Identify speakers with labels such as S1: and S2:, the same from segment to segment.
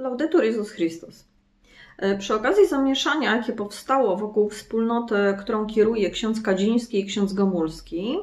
S1: Laudetur Jezus Chrystus. Przy okazji zamieszania, jakie powstało wokół wspólnoty, którą kieruje ksiądz Kadziński i ksiądz Gomulski,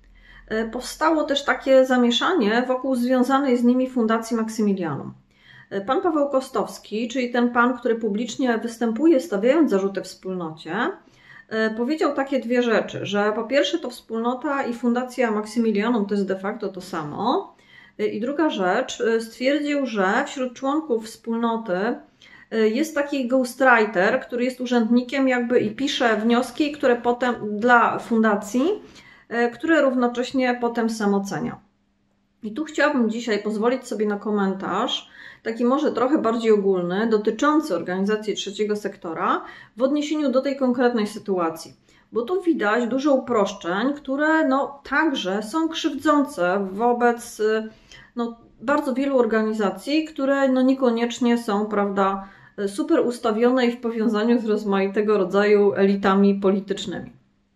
S1: powstało też takie zamieszanie wokół związanej z nimi Fundacji Maksymilianum. Pan Paweł Kostowski, czyli ten pan, który publicznie występuje, stawiając zarzuty wspólnocie, powiedział takie dwie rzeczy, że po pierwsze to wspólnota i Fundacja Maksymilianum to jest de facto to samo. I druga rzecz, stwierdził, że wśród członków wspólnoty jest taki ghostwriter, który jest urzędnikiem jakby i pisze wnioski, które potem dla fundacji, które równocześnie potem sam ocenia. I tu chciałabym dzisiaj pozwolić sobie na komentarz, taki może trochę bardziej ogólny, dotyczący organizacji trzeciego sektora w odniesieniu do tej konkretnej sytuacji. Bo tu widać dużo uproszczeń, które także są krzywdzące wobec bardzo wielu organizacji, które niekoniecznie są, prawda, super ustawione i w powiązaniu z rozmaitego rodzaju elitami politycznymi.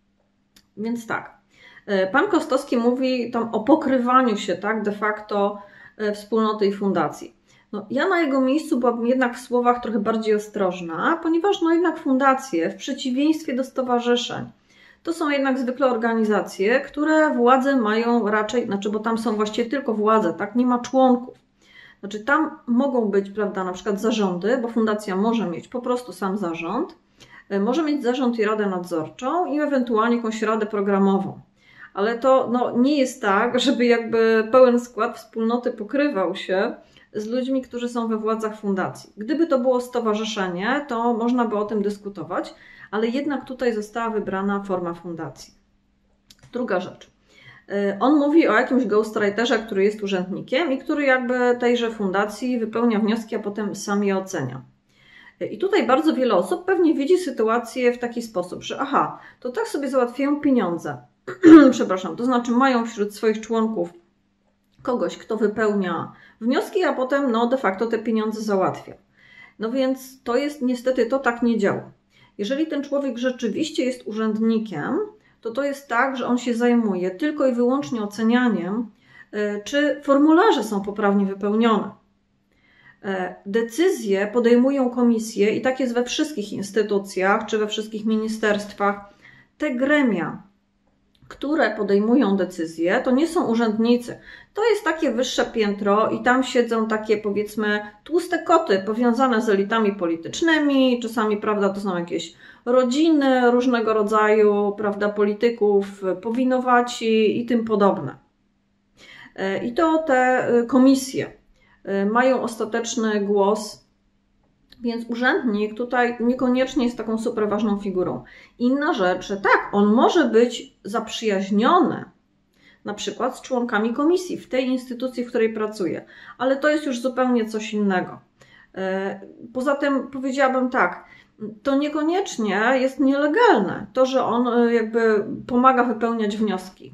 S1: Więc tak, pan Kostowski mówi tam o pokrywaniu się tak de facto wspólnoty i fundacji. Ja na jego miejscu byłabym jednak w słowach trochę bardziej ostrożna, ponieważ jednak fundacje, w przeciwieństwie do stowarzyszeń, to są jednak zwykle organizacje, które władze mają raczej, bo tam są właściwie tylko władze, tak, nie ma członków. Tam mogą być, prawda, na przykład zarządy, bo fundacja może mieć po prostu sam zarząd, może mieć zarząd i radę nadzorczą i ewentualnie jakąś radę programową. Ale to nie jest tak, żeby jakby pełen skład wspólnoty pokrywał się z ludźmi, którzy są we władzach fundacji. Gdyby to było stowarzyszenie, to można by o tym dyskutować, ale jednak tutaj została wybrana forma fundacji. Druga rzecz. On mówi o jakimś ghostwriterze, który jest urzędnikiem i który jakby tejże fundacji wypełnia wnioski, a potem sam je ocenia. I tutaj bardzo wiele osób pewnie widzi sytuację w taki sposób, że to tak sobie załatwiają pieniądze. Przepraszam, to znaczy mają wśród swoich członków kogoś, kto wypełnia wnioski, a potem de facto te pieniądze załatwia. Więc to jest niestety, to tak nie działa. Jeżeli ten człowiek rzeczywiście jest urzędnikiem, to jest tak, że on się zajmuje tylko i wyłącznie ocenianiem, czy formularze są poprawnie wypełnione. Decyzje podejmują komisje i tak jest we wszystkich instytucjach, czy we wszystkich ministerstwach. Te gremia, które podejmują decyzje, to nie są urzędnicy. To jest takie wyższe piętro i tam siedzą takie, powiedzmy, tłuste koty powiązane z elitami politycznymi, czasami, prawda, to są jakieś rodziny różnego rodzaju, prawda, polityków, powinowaci i tym podobne. I to te komisje mają ostateczny głos, więc urzędnik tutaj niekoniecznie jest taką super ważną figurą. Inna rzecz, że tak, on może być zaprzyjaźniony na przykład z członkami komisji w tej instytucji, w której pracuje, ale to jest już zupełnie coś innego. Poza tym powiedziałabym tak, to niekoniecznie jest nielegalne, to, że on jakby pomaga wypełniać wnioski.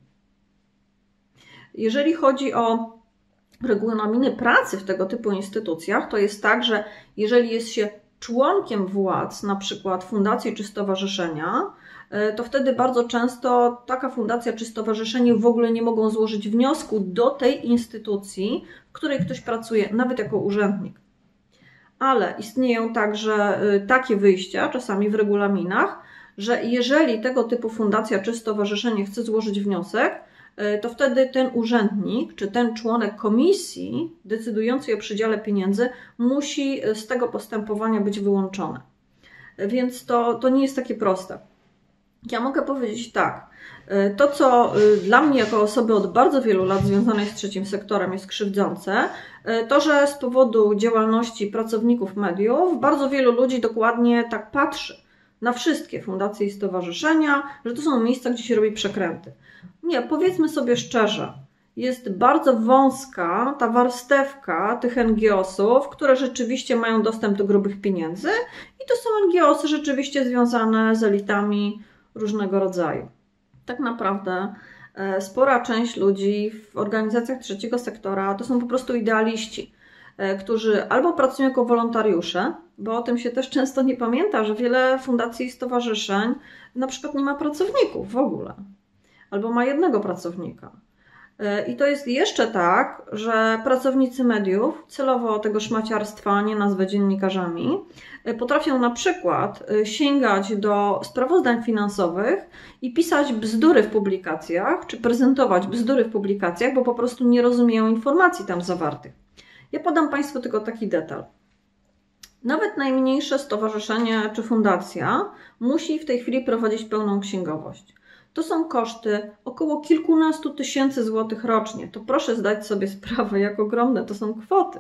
S1: Jeżeli chodzi o regulaminy pracy w tego typu instytucjach, to jest tak, że jeżeli jest się członkiem władz, na przykład fundacji czy stowarzyszenia, to wtedy bardzo często taka fundacja czy stowarzyszenie w ogóle nie mogą złożyć wniosku do tej instytucji, w której ktoś pracuje, nawet jako urzędnik. Ale istnieją także takie wyjścia, czasami w regulaminach, że jeżeli tego typu fundacja czy stowarzyszenie chce złożyć wniosek, to wtedy ten urzędnik czy ten członek komisji decydujący o przydziale pieniędzy musi z tego postępowania być wyłączony. Więc to nie jest takie proste. Ja mogę powiedzieć tak, to co dla mnie jako osoby od bardzo wielu lat związanej z trzecim sektorem jest krzywdzące, to że z powodu działalności pracowników mediów bardzo wielu ludzi dokładnie tak patrzy na wszystkie fundacje i stowarzyszenia, że to są miejsca, gdzie się robi przekręty. Nie, powiedzmy sobie szczerze, jest bardzo wąska ta warstewka tych NGO-sów, które rzeczywiście mają dostęp do grubych pieniędzy i to są NGO-sy rzeczywiście związane z elitami różnego rodzaju. Tak naprawdę spora część ludzi w organizacjach trzeciego sektora to są po prostu idealiści, którzy albo pracują jako wolontariusze, bo o tym się też często nie pamięta, że wiele fundacji i stowarzyszeń na przykład nie ma pracowników w ogóle, albo ma jednego pracownika. I to jest jeszcze tak, że pracownicy mediów, celowo tego szmaciarstwa nie nazwę dziennikarzami, potrafią na przykład sięgać do sprawozdań finansowych i pisać bzdury w publikacjach, czy prezentować bzdury w publikacjach, bo po prostu nie rozumieją informacji tam zawartych. Ja podam Państwu tylko taki detal. Nawet najmniejsze stowarzyszenie czy fundacja musi w tej chwili prowadzić pełną księgowość. To są koszty około kilkunastu tysięcy złotych rocznie. To proszę zdać sobie sprawę, jak ogromne to są kwoty.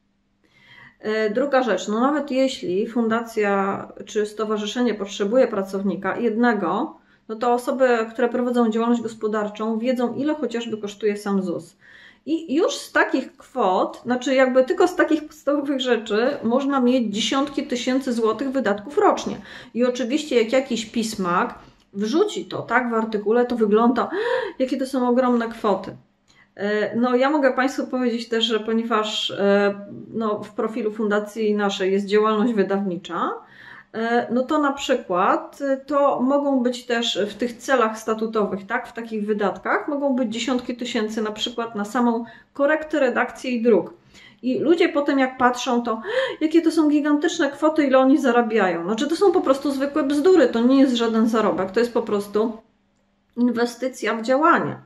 S1: Druga rzecz, no nawet jeśli fundacja czy stowarzyszenie potrzebuje pracownika jednego, no to osoby, które prowadzą działalność gospodarczą, wiedzą, ile chociażby kosztuje sam ZUS. I już z takich kwot, znaczy jakby tylko z takich podstawowych rzeczy można mieć dziesiątki tysięcy złotych wydatków rocznie. I oczywiście jak jakiś pismak wrzuci to tak w artykule, to wygląda, jakie to są ogromne kwoty. No ja mogę Państwu powiedzieć też, że ponieważ no, w profilu fundacji naszej jest działalność wydawnicza, no to na przykład to mogą być też w tych celach statutowych, tak, w takich wydatkach mogą być dziesiątki tysięcy na przykład na samą korektę, redakcję i druk. I ludzie potem jak patrzą, to jakie to są gigantyczne kwoty, ile oni zarabiają. Znaczy to są po prostu zwykłe bzdury, to nie jest żaden zarobek, to jest po prostu inwestycja w działanie.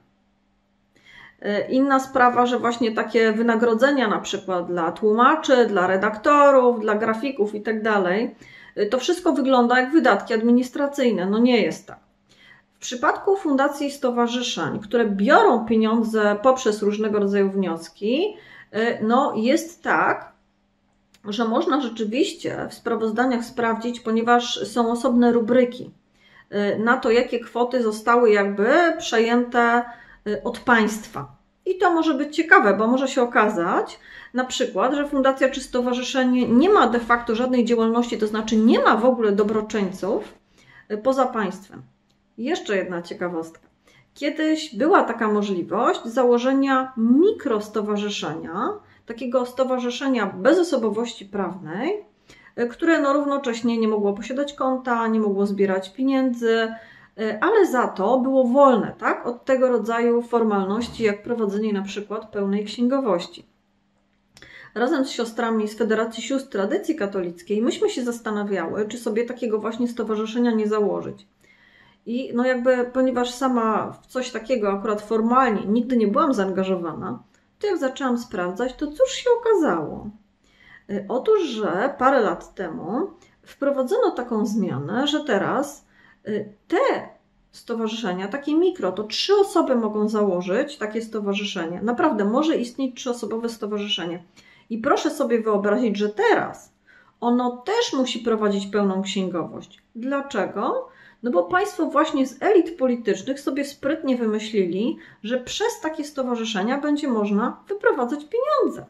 S1: Inna sprawa, że właśnie takie wynagrodzenia na przykład dla tłumaczy, dla redaktorów, dla grafików i tak dalej, to wszystko wygląda jak wydatki administracyjne. No nie jest tak. W przypadku fundacji i stowarzyszeń, które biorą pieniądze poprzez różnego rodzaju wnioski, no jest tak, że można rzeczywiście w sprawozdaniach sprawdzić, ponieważ są osobne rubryki na to, jakie kwoty zostały jakby przejęte od państwa. I to może być ciekawe, bo może się okazać na przykład, że fundacja czy stowarzyszenie nie ma de facto żadnej działalności, to znaczy nie ma w ogóle dobroczyńców poza państwem. Jeszcze jedna ciekawostka. Kiedyś była taka możliwość założenia mikrostowarzyszenia, takiego stowarzyszenia bez osobowości prawnej, które no równocześnie nie mogło posiadać konta, nie mogło zbierać pieniędzy, ale za to było wolne, tak, od tego rodzaju formalności, jak prowadzenie na przykład pełnej księgowości. Razem z siostrami z Federacji Sióstr Tradycji Katolickiej myśmy się zastanawiały, czy sobie takiego właśnie stowarzyszenia nie założyć. I no jakby, ponieważ sama w coś takiego akurat formalnie nigdy nie byłam zaangażowana, to jak zaczęłam sprawdzać, to cóż się okazało? Otóż, że parę lat temu wprowadzono taką zmianę, że teraz te stowarzyszenia, takie mikro, to 3 osoby mogą założyć takie stowarzyszenie. Naprawdę może istnieć 3-osobowe stowarzyszenie. I proszę sobie wyobrazić, że teraz ono też musi prowadzić pełną księgowość. Dlaczego? No bo państwo właśnie z elit politycznych sobie sprytnie wymyślili, że przez takie stowarzyszenia będzie można wyprowadzać pieniądze.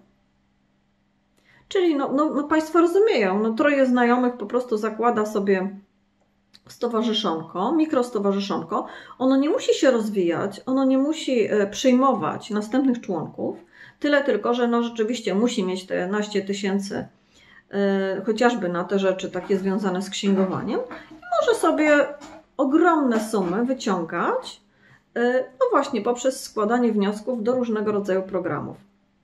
S1: Czyli no państwo rozumieją, no 3 znajomych po prostu zakłada sobie stowarzyszonko, mikrostowarzyszonko, ono nie musi się rozwijać, ono nie musi przyjmować następnych członków, tyle tylko, że no rzeczywiście musi mieć te 11 tysięcy chociażby na te rzeczy takie związane z księgowaniem i może sobie ogromne sumy wyciągać, no właśnie poprzez składanie wniosków do różnego rodzaju programów.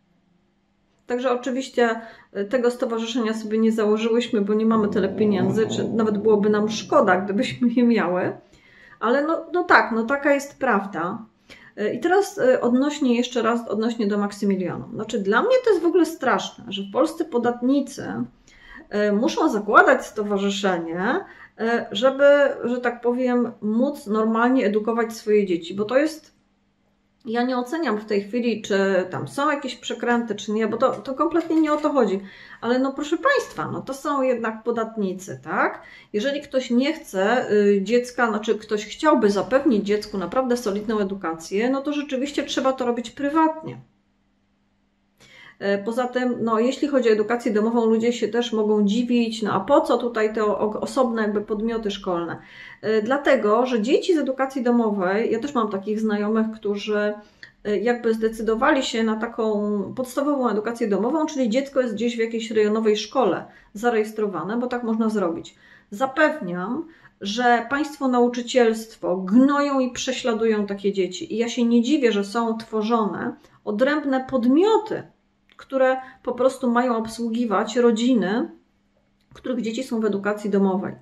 S1: Także oczywiście tego stowarzyszenia sobie nie założyłyśmy, bo nie mamy tyle pieniędzy, czy nawet byłoby nam szkoda, gdybyśmy je miały. Ale no tak, no taka jest prawda. I teraz jeszcze raz odnośnie do Maksymilianu. Znaczy dla mnie to jest w ogóle straszne, że w Polsce podatnicy muszą zakładać stowarzyszenie, żeby, że tak powiem, móc normalnie edukować swoje dzieci, bo to jest... Ja nie oceniam w tej chwili, czy tam są jakieś przekręty, czy nie, bo to kompletnie nie o to chodzi. Ale no proszę Państwa, no to są jednak podatnicy, tak? Jeżeli ktoś nie chce dziecka, znaczy ktoś chciałby zapewnić dziecku naprawdę solidną edukację, no to rzeczywiście trzeba to robić prywatnie. Poza tym, no jeśli chodzi o edukację domową, ludzie się też mogą dziwić, no a po co tutaj te osobne jakby podmioty szkolne? Dlatego, że dzieci z edukacji domowej, ja też mam takich znajomych, którzy jakby zdecydowali się na taką podstawową edukację domową, czyli dziecko jest gdzieś w jakiejś rejonowej szkole zarejestrowane, bo tak można zrobić. Zapewniam, że państwo nauczycielstwo gnoją i prześladują takie dzieci. I ja się nie dziwię, że są tworzone odrębne podmioty, które po prostu mają obsługiwać rodziny, których dzieci są w edukacji domowej.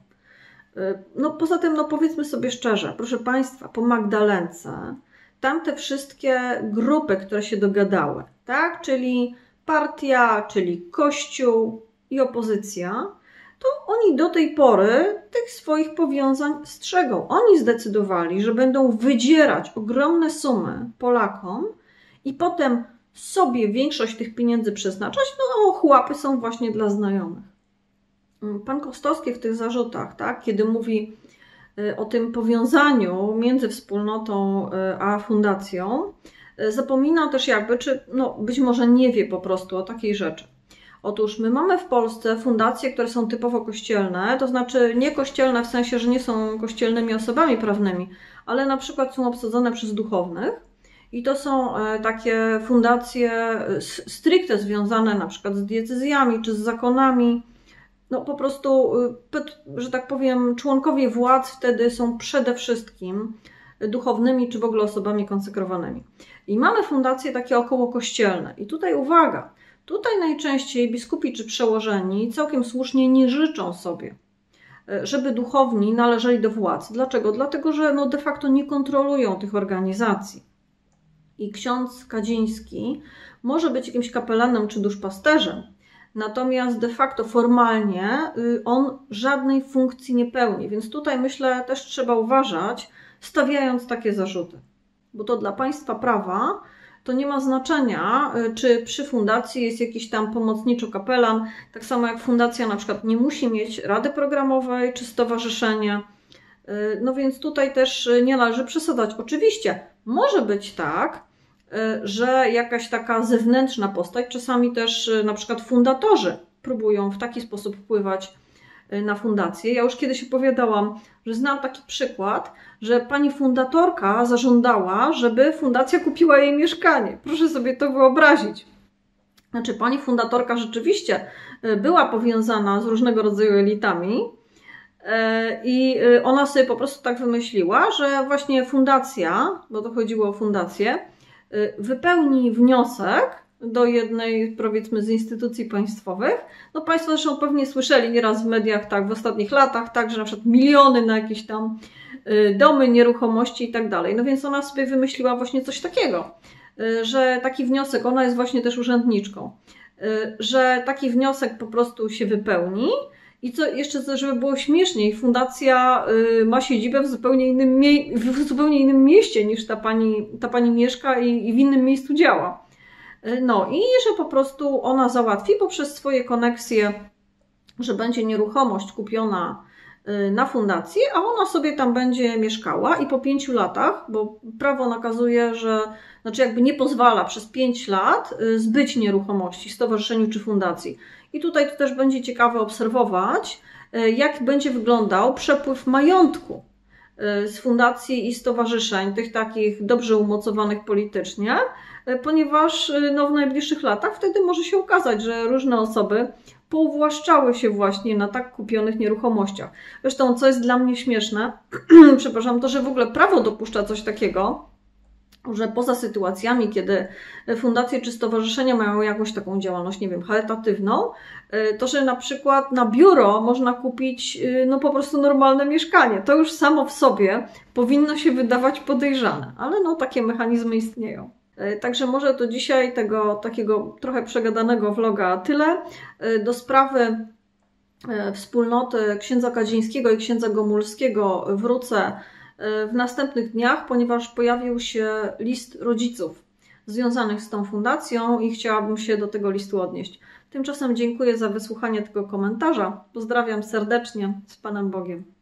S1: No poza tym, no powiedzmy sobie szczerze, proszę Państwa, po Magdalence, tamte wszystkie grupy, które się dogadały, tak? Czyli partia, czyli Kościół i opozycja, to oni do tej pory tych swoich powiązań strzegą. Oni zdecydowali, że będą wydzierać ogromne sumy Polakom i potem sobie większość tych pieniędzy przeznaczać, no ochłapy są właśnie dla znajomych. Pan Kostowski w tych zarzutach, tak, kiedy mówi o tym powiązaniu między wspólnotą a fundacją, zapomina też jakby, czy no, być może nie wie po prostu o takiej rzeczy. Otóż my mamy w Polsce fundacje, które są typowo kościelne, to znaczy nie kościelne w sensie, że nie są kościelnymi osobami prawnymi, ale na przykład są obsadzone przez duchownych i to są takie fundacje stricte związane na przykład z diecezjami czy z zakonami. No po prostu, że tak powiem, członkowie władz wtedy są przede wszystkim duchownymi czy w ogóle osobami konsekrowanymi. I mamy fundacje takie okołokościelne. I tutaj uwaga, tutaj najczęściej biskupi czy przełożeni całkiem słusznie nie życzą sobie, żeby duchowni należeli do władz. Dlaczego? Dlatego, że no de facto nie kontrolują tych organizacji. I ksiądz Kadziński może być jakimś kapelanem czy duszpasterzem, natomiast de facto formalnie on żadnej funkcji nie pełni. Więc tutaj myślę też trzeba uważać, stawiając takie zarzuty. Bo to dla państwa prawa to nie ma znaczenia, czy przy fundacji jest jakiś tam pomocniczo-kapelan, tak samo jak fundacja na przykład nie musi mieć rady programowej czy stowarzyszenia. No więc tutaj też nie należy przesadzać. Oczywiście może być tak, że jakaś taka zewnętrzna postać, czasami też na przykład fundatorzy próbują w taki sposób wpływać na fundację. Ja już kiedyś opowiadałam, że znam taki przykład, że pani fundatorka zażądała, żeby fundacja kupiła jej mieszkanie. Proszę sobie to wyobrazić. Znaczy pani fundatorka rzeczywiście była powiązana z różnego rodzaju elitami i ona sobie po prostu tak wymyśliła, że właśnie fundacja, bo to chodziło o fundację, wypełni wniosek do jednej, powiedzmy, z instytucji państwowych. No Państwo zresztą pewnie słyszeli nieraz w mediach, tak, w ostatnich latach, tak, że na przykład miliony na jakieś tam domy, nieruchomości i tak dalej. No więc ona sobie wymyśliła właśnie coś takiego, że taki wniosek, ona jest właśnie też urzędniczką, że taki wniosek po prostu się wypełni i co jeszcze, żeby było śmieszniej, fundacja ma siedzibę w zupełnie innym mieście niż ta pani mieszka i w innym miejscu działa. No i że po prostu ona załatwi poprzez swoje koneksje, że będzie nieruchomość kupiona na fundację, a ona sobie tam będzie mieszkała i po 5 latach, bo prawo nakazuje, że znaczy jakby nie pozwala przez 5 lat zbyć nieruchomości stowarzyszeniu czy fundacji. I tutaj to też będzie ciekawe obserwować, jak będzie wyglądał przepływ majątku z fundacji i stowarzyszeń, tych takich dobrze umocowanych politycznie, ponieważ no, w najbliższych latach wtedy może się okazać, że różne osoby pouwłaszczały się właśnie na tak kupionych nieruchomościach. Zresztą, co jest dla mnie śmieszne, przepraszam, to, że w ogóle prawo dopuszcza coś takiego, że poza sytuacjami, kiedy fundacje czy stowarzyszenia mają jakąś taką działalność, nie wiem, charytatywną, to, że na przykład na biuro można kupić no po prostu normalne mieszkanie. To już samo w sobie powinno się wydawać podejrzane, ale no takie mechanizmy istnieją. Także może to dzisiaj tego takiego trochę przegadanego vloga tyle. Do sprawy wspólnoty księdza Kadzińskiego i księdza Gomulskiego wrócę w następnych dniach, ponieważ pojawił się list rodziców związanych z tą fundacją i chciałabym się do tego listu odnieść. Tymczasem dziękuję za wysłuchanie tego komentarza. Pozdrawiam serdecznie, z Panem Bogiem.